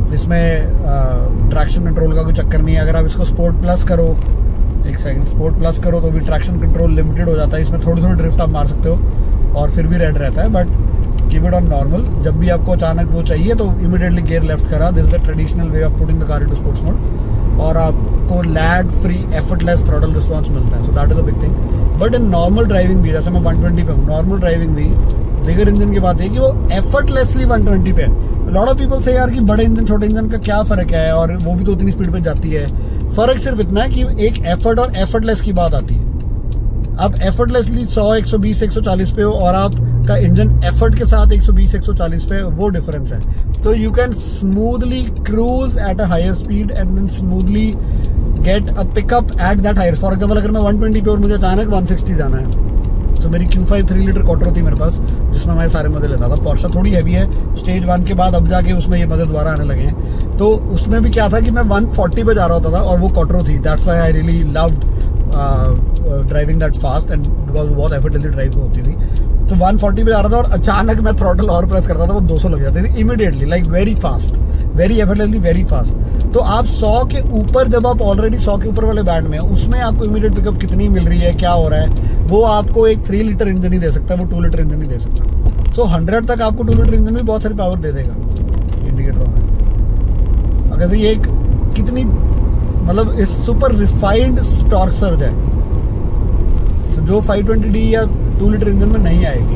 इसमें ट्रैक्शन कंट्रोल का कोई चक्कर नहीं है। अगर आप इसको स्पोर्ट प्लस करो, एक सेकंड, स्पोर्ट प्लस करो तो भी ट्रैक्शन कंट्रोल लिमिटेड हो जाता है। इसमें थोड़ी थोड़ी ड्रिफ्ट आप मार सकते हो और फिर भी रेड रहता है, but keep it on normal. जब भी आपको अचानक वो चाहिए तो इमीडिएटली गियर लेफ्ट करा। This is the traditional way of putting the car into sports mode और आपको lag free effortless throttle response मिलता है। So that is a big thing. But in normal driving भी, जैसे मैं 120 पे हूँ, नॉर्मल ड्राइविंग भी बिगर इंजन की बात है कि वो एफर्टलेसली 120 पे है। लॉट ऑफ पीपल से यार कि बड़े इंजन छोटे इंजन का क्या फर्क है और वो भी तो उतनी स्पीड पे जाती है। फर्क सिर्फ इतना है कि एक एफर्ट और एफर्टलेस की बात आती है। आप एफर्टलेसली 100, 120, 140 पे हो और आपका इंजन एफर्ट के साथ 120, 140 पे, वो डिफरेंस है। तो you can smoothly cruise at a higher speed and then smoothly get a pickup at that higher. For example अगर मैं 120 पे और मुझे अचानक 160 जाना है तो मेरी Q5 3 लीटर क्वार्टर थी मेरे पास, जिसमें मैं सारे मजे लेता था। पोर्शा थोड़ी हैवी है, स्टेज 1 के बाद अब जाके उसमें ये मजे दोबारा आने लगे हैं। तो उसमें भी क्या था कि मैं 140 पे जा रहा होता था और वो क्वार्टर थी। That's why I really loved driving that fast and because वो बहुत एफर्टलेसली ड्राइव होती थी। तो 140 पे जा रहा था और अचानक मैं थ्रॉटल और प्रेस करता था, वो 200 लग जाती थी immediately, like very fast, very effortlessly, very fast. तो आप 100 के ऊपर, जब आप ऑलरेडी 100 के ऊपर वाले बैंड में, उसमें आपको इमीडिएट पिकअप कितनी मिल रही है, क्या हो रहा है, वो आपको एक 3 लीटर इंजन ही दे सकता है, वो 2 लीटर इंजन ही दे सकता। सो 100 तक आपको 2 लीटर इंजन भी बहुत सारी पावर दे देगा इंडिकेटर में। अब जैसे ये एक कितनी मतलब इस सुपर रिफाइंड टॉर्क सर्ज है, तो जो 520D या 2 लीटर इंजन में नहीं आएगी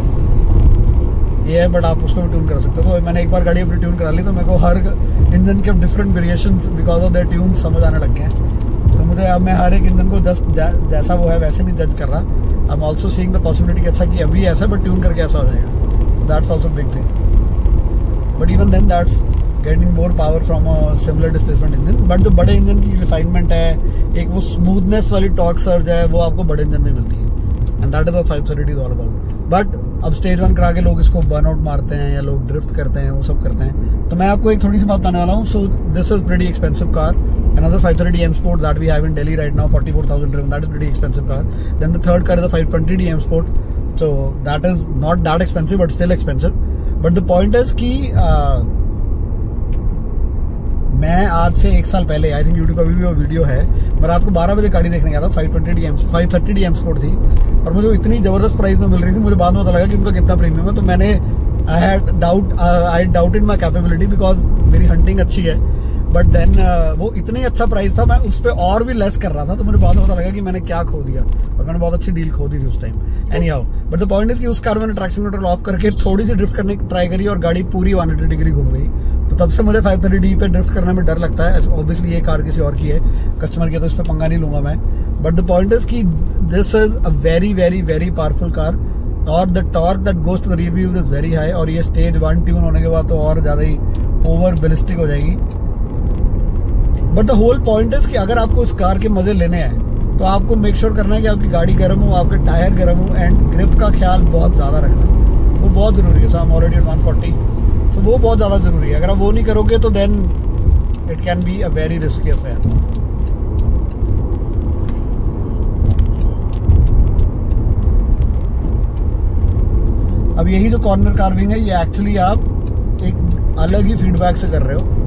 ये है, बट आप उसको भी ट्यून कर सकते हो। तो मैंने एक बार गाड़ी अपनी ट्यून करा ली तो मेरे को हर इंजन के different variations because of that tune समझ आने लग गए हैं। तो मुझे अब मैं हर एक इंजन को जस्ट जैसा वो है वैसे नहीं जज कर रहा। I am also seeing the possibility कि अच्छा कि अभी ऐसा बट ट्यून करके ऐसा हो जाएगा। That's also big thing, but even then that's getting more power from a similar displacement engine. But जो बड़े इंजन की रिफाइनमेंट है, एक वो स्मूथनेस वाली टॉर्क सर्ज है, वो आपको बड़े इंजन में मिलती है and that is what 530D is all about. But अब स्टेज 1 करा के लोग इसको बर्न आउट मारते हैं या लोग ड्रिफ्ट करते हैं, वो सब करते हैं। तो मैं आपको एक थोड़ी सी बात बताने वाला हूँ। So this is pretty expensive car. Another 530D M Sport that we have in Delhi right now, 44,000 driven. That is pretty expensive car. Then the third car is a 520D M Sport. So that is not that expensive, but still expensive. But the point is कि मैं आज से 1 साल पहले, I think YouTube पर भी वो video है, मैं रात को 12 बजे गाड़ी देखने गया था। 530D M Sport थी और मुझे इतनी जबरदस्त प्राइस में मिल रही थी। मुझे बाद में पता लगा कि उनका कितना प्रीमियम है। तो मैंने I doubted my capability because मेरी हंटिंग अच्छी है, बट देन वो इतनी अच्छा प्राइस था, मैं उस पर और भी लेस कर रहा था। तो मुझे बाद में पता लगा कि मैंने क्या खो दिया और मैंने बहुत अच्छी डील खो दी थी उस time. Anyhow, but the point is कि उस कार में मैंने ट्रैक्शन कंट्रोल ऑफ करके थोड़ी सी ड्रिफ्ट करने की ट्राई करी और गाड़ी पूरी 180 डिग्री घूम गई। तो तब से मुझे 530D पे ड्रिफ्ट करने में डर लगता है। ऑब्वियसली ये कार किसी और की है, कस्टमर की है, तो इस पर पंगा नहीं लूंगा मैं। बट द पॉइंट इज कि this is a very very very powerful car और the torque that goes to the rear wheels is very high. और ये स्टेज 1 ट्यून होने के बाद तो और ज्यादा ही ओवर बैलिस्टिक हो जाएगी। But the whole point is कि अगर आपको इस कार के मजे लेने हैं तो आपको मेक श्योर करना है कि आपकी गाड़ी गर्म हो, आपके टायर गर्म हो एंड ग्रिप का ख्याल बहुत ज्यादा रखना, वो बहुत जरूरी है। So I am already at 140, तो वो बहुत ज्यादा जरूरी है। अगर आप वो नहीं करोगे तो then it can be a very risky affair. अब यही जो कॉर्नर कार्विंग है, ये एक्चुअली आप एक अलग ही फीडबैक से कर रहे हो।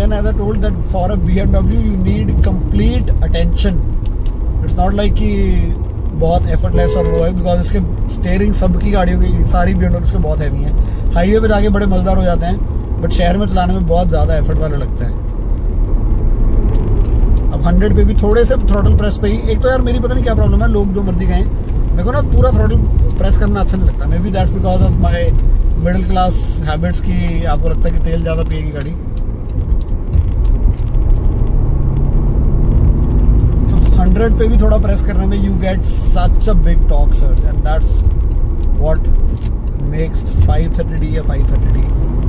again, as I told that for a BMW you need complete attention. It's not like कि बहुत effortless और वो है, because इसके स्टेयरिंग सबकी गाड़ियों की, सारी BMW के बहुत हैवी हैं. हाईवे पे जाके बड़े मज़ेदार हो जाते हैं, बट शहर में चलाने में बहुत ज़्यादा एफर्ट वाला लगता है. अब 100 पे भी थोड़े से थ्रॉटल प्रेस पे ही, एक तो यार मेरी पता नहीं क्या प्रॉब्लम है, लोग जो मर्जी गए मेरे को ना पूरा थ्रॉटल प्रेस करना अच्छा नहीं लगता. Maybe that's because of my middle class habits की आपको लगता है कि तेल ज़्यादा पिएगी गाड़ी. 100 पे भी थोड़ा प्रेस करने में you get such a big torque surge, and that's what makes 530D या 530D.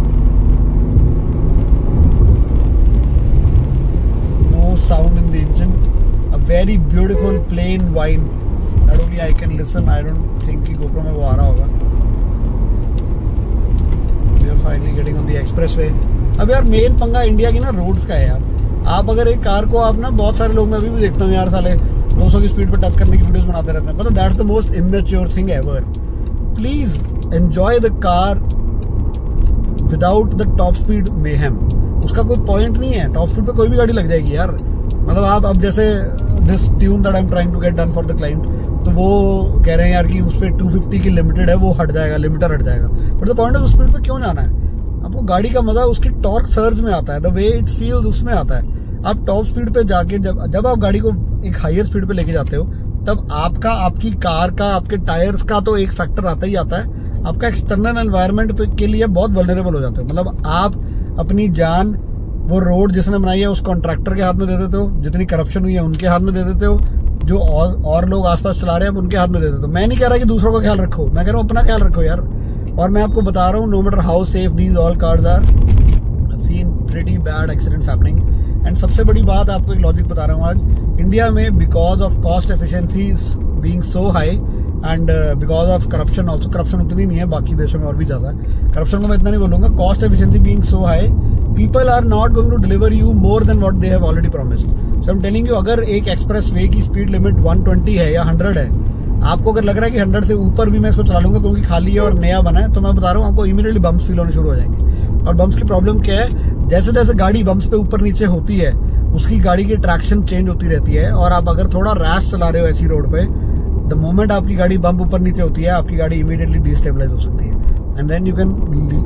No sound in the engine, a very beautiful plain whine that only I can listen. I don't think कि GoPro में वो आ रहा होगा. We are finally getting on the expressway. अब यार main पंगा इंडिया की ना रोड्स का है यार. आप अगर एक कार को आप ना, बहुत सारे लोग मैं अभी भी देखता हूँ यार, साले 200 की स्पीड पे टच करने की वीडियोस बनाते रहते हैं. मतलब that's the most immature thing ever. Please enjoy the car without the top speed mayhem. उसका कोई पॉइंट नहीं है. टॉप स्पीड पे कोई भी गाड़ी लग जाएगी यार. मतलब आप अब जैसे this tune that I am trying to get done for the client, तो वो कह रहे हैं यार कि उस पर 250 की लिमिटेड है, वो हट जाएगा, लिमिटर हट जाएगा. बट द पॉइंट है उस स्पीड पे क्यों जाना है? आपको गाड़ी का मजा उसकी टॉर्क सर्ज में आता है, द वे इट फील्स उसमें आता है. आप टॉप स्पीड पे जाके जब आप गाड़ी को एक हायर स्पीड पे लेके जाते हो, तब आपका, आपकी कार का, आपके टायर्स का तो एक फैक्टर आता ही आता है. आपका एक्सटर्नल एनवायरनमेंट के लिए बहुत वल्नरेबल हो जाते हो. मतलब आप अपनी जान वो रोड जिसने बनाई है उस कॉन्ट्रैक्टर के हाथ में दे देते हो, जितनी करप्शन हुई है उनके हाथ में दे देते हो, जो और लोग आसपास चला रहे हैं उनके हाथ में दे देते हो. मैं नहीं कह रहा कि दूसरों का ख्याल रखो, मैं कह रहा हूँ अपना ख्याल रखो यार. और मैं आपको बता रहा हूँ, no matter how safe these all cars are, I have seen pretty bad accidents happening. And सबसे बड़ी बात आपको एक लॉजिक बता रहा हूँ आज. इंडिया में because of cost efficiencies being so high and because of corruption also, corruption उतनी नहीं है, बाकी देशों में और भी ज्यादा है. करप्शन को मैं इतना नहीं बोलूंगा. Cost efficiency being so high, people are not going to deliver you more than what they have already promised. So I am telling you, अगर एक एक्सप्रेस वे की स्पीड लिमिट 120 है या 100 है, आपको अगर लग रहा है कि 100 से ऊपर भी मैं इसको चला लूंगा क्योंकि खाली है और नया बना है, तो मैं बता रहा हूँ आपको इमीडिएटली बम्प्स फील होने शुरू हो जाएंगे. और बम्प्स की प्रॉब्लम क्या है? जैसे जैसे गाड़ी बम्प्स पे ऊपर नीचे होती है, उसकी गाड़ी की ट्रैक्शन चेंज होती रहती है. और आप अगर थोड़ा रैश चला रहे हो ऐसी रोड पे, द मोमेंट आपकी गाड़ी बम्प ऊपर नीचे होती है, आपकी गाड़ी इमीडिएटली डिस्टेबलाइज हो सकती है. And then you can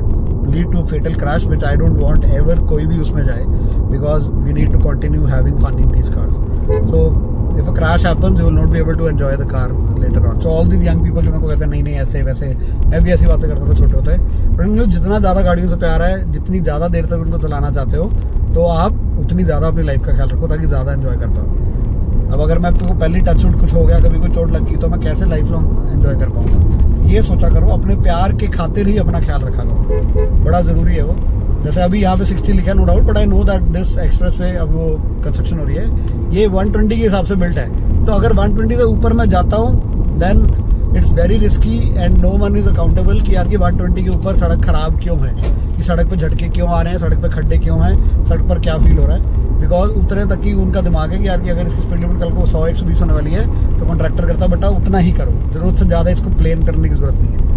lead to fatal crash, which I don't want ever कोई भी उसमें जाए, because we need to continue having fun in these cars. So if a crash happens, you will not be able to enjoy the car later on. So all these young people जो मेरे को कहते हैं नहीं नहीं ऐसे वैसे, मैं भी ऐसी बातें करता था छोटे होते. पर इन लोग जितना ज़्यादा गाड़ियों से प्यार है, जितनी ज़्यादा देर तक उनको चलाना चाहते हो, तो आप उतनी ज़्यादा अपनी लाइफ का ख्याल रखो ताकि ज़्यादा एंजॉय कर पाओ. अब अगर मैं आपको पहली टच वुड कुछ हो गया, कभी कोई चोट लगी, तो मैं कैसे लाइफ लॉन्ग एंजॉय कर पाऊंगा? ये सोचा करो. अपने प्यार के खातिर ही अपना ख्याल रखा करो, बड़ा ज़रूरी है वो. जैसे अभी यहाँ पे 60 लिखा है, no doubt, but I know that this expressway, अब वो कंस्ट्रक्शन हो रही है, ये 120 के हिसाब से बिल्ट है. तो अगर 120 से ऊपर मैं जाता हूँ, then it's very risky and no one is accountable कि यार कि 120 के ऊपर सड़क खराब क्यों है, कि सड़क पे झटके क्यों आ रहे हैं, सड़क पे खड्डे क्यों हैं, सड़क पर क्या फील हो रहा है. बिकॉज उतने तक ही उनका दिमाग है कि यार कि अगर इसकी स्पीड लिमिट कल को 100-120 होने वाली है, तो कॉन्ट्रैक्टर करता बेटा उतना ही करो, जरूरत से ज़्यादा इसको प्लेन करने की जरूरत नहीं है.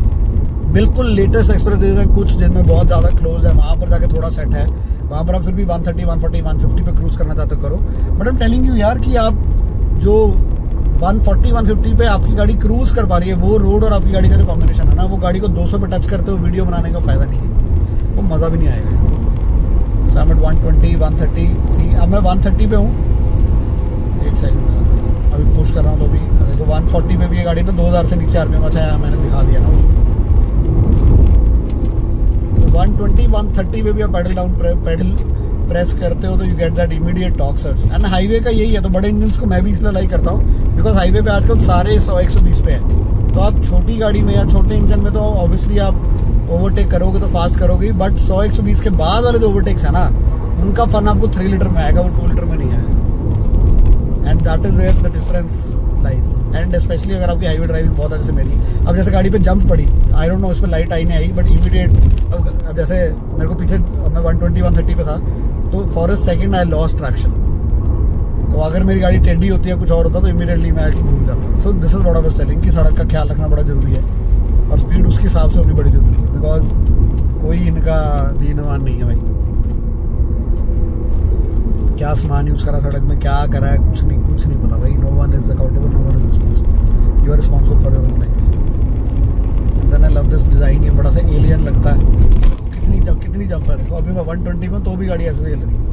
बिल्कुल लेटेस्ट एक्सप्रेस है कुछ जिनमें बहुत ज़्यादा क्लोज है, वहाँ पर जाके थोड़ा सेट है, वहाँ पर आप फिर भी 130, 140, 150 पे क्रूज करना चाहते हो करो. But I am telling you यार कि आप जो 140, 150 पे आपकी गाड़ी क्रूज कर पा रही है, वो रोड और आपकी गाड़ी का जो कॉम्बिनेशन है ना, वो गाड़ी को 200 पे टच करते हो वीडियो बनाने का फायदा नहीं है, वो मज़ा भी नहीं आएगा. So I am at 120, 130. अब मैं 130 पे हूँ. एक सेकंड, अभी पुश कर रहा हूँ. तो अभी देखो 140 पे भी ये गाड़ी ना 2000 से नीचे RPM अच्छा मैंने दिखा दिया ना. 120, 130 पे भी आप पेडल प्रेस करते हो तो you get that immediate torque surge. And highway का यही है. तो बड़े इंजन को मैं भी इसलिए लाइक करता हूँ बिकॉज हाईवे पे आजकल सारे 100-120 पे है. तो आप छोटी गाड़ी में या छोटे इंजन में तो ऑब्वियसली आप ओवरटेक करोगे तो फास्ट करोगे, बट 100-120 के बाद वाले जो ओवरटेक्स है ना, उनका फन आपको 3 लीटर में आएगा, वो 2 लीटर में नहीं आएगा. And that is where the difference lies. And specially अगर आपकी हाईवे ड्राइविंग बहुत है, जैसे मेरी, अब जैसे गाड़ी पे जंप पड़ी, आई डोंट नो इस पर लाइट आई नहीं आई, बट इमीडिएट अब जैसे मेरे को पीछे मैं 120, 130 पे था, तो for a second I lost traction. तो अगर मेरी गाड़ी टेढ़ी होती है कुछ और होता तो इमीडिएटली मैं घूम जाता. So this is what I was telling कि सड़क का ख्याल रखना बड़ा जरूरी है और स्पीड उसके हिसाब से होनी बड़ी जरूरी है, बिकॉज कोई इनका दीनवान नहीं है भाई. क्या सामान यूज़ करा सड़क में, क्या करा है, कुछ नहीं पता भाई। No one is accountable, no one is responsible, you are responsible for your own life. Then I love this design, ये बड़ा सा एलियन लगता है। कितनी जंप है देखो, अभी मैं 120 में तो भी गाड़ी ऐसे चल रही है।